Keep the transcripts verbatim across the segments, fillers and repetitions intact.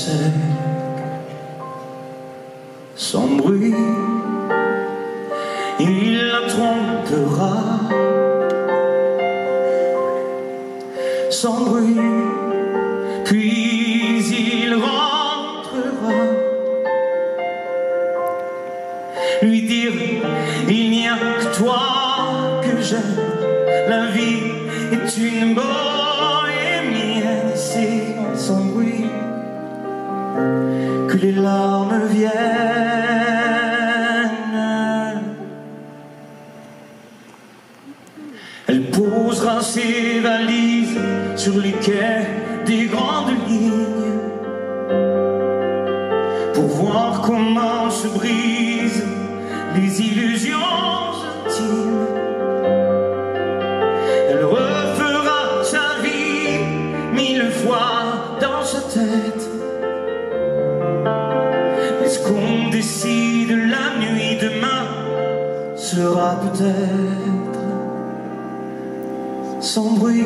seul, sans bruit, il la trompera. Sans bruit, puis il rentrera. Lui dire, il n'y a que toi que j'aime, la vie est une bohémienne. C'est sans bruit que les larmes viennent. Elle posera ses valises sur les quais des grandes lignes pour voir comment se brisent les illusions intimes. Elle refera sa vie mille fois dans sa tête. Mais ce qu'on décide la nuit demain sera peut-être sans bruit.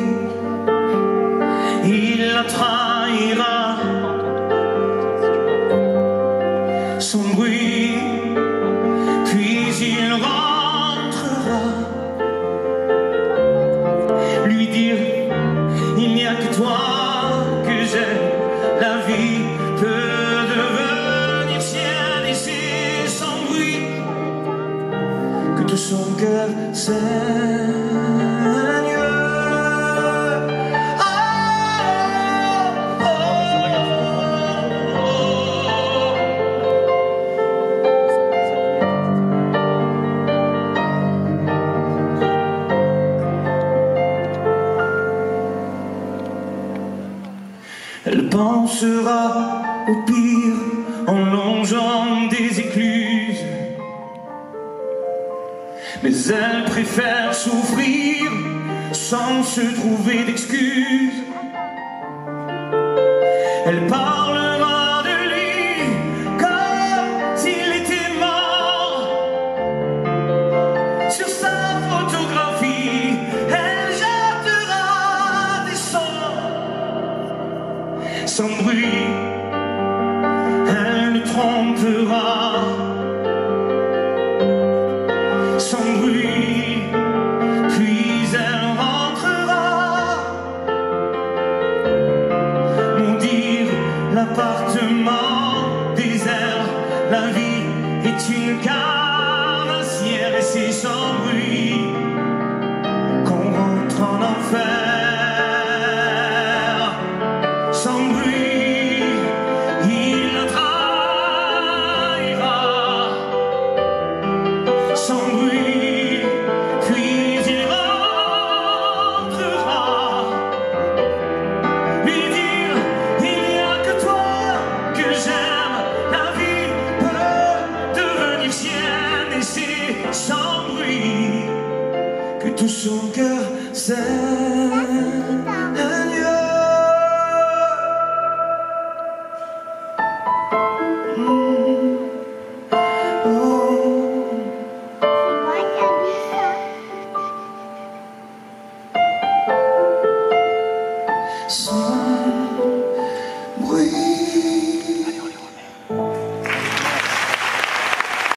Il la trahira sans bruit, puis il rentrera. Lui dire, il n'y a que toi que j'aime, la vie peut devenir sienne. Et c'est sans bruit que tout son cœur saigne. Elle pensera au pire en longeant des écluses, mais elle préfère souffrir sans se trouver d'excuses. Elle parlera de lui comme s'il était mort. Sur sa photographie, elle jettera des sorts. Sans bruit, elle le trompera. Sans bruit, puis elle rentrera. Maudire l'appartement désert, la vie est une carnassière. Et c'est sans bruit qu'on rentre en enfer. Sans bruit, il la trahira. Sans bruit, puis il rentrera. Lui dire, il n'y a que toi que j'aime, la vie peut devenir sienne. Et c'est sans bruit que tout son cœur saigne.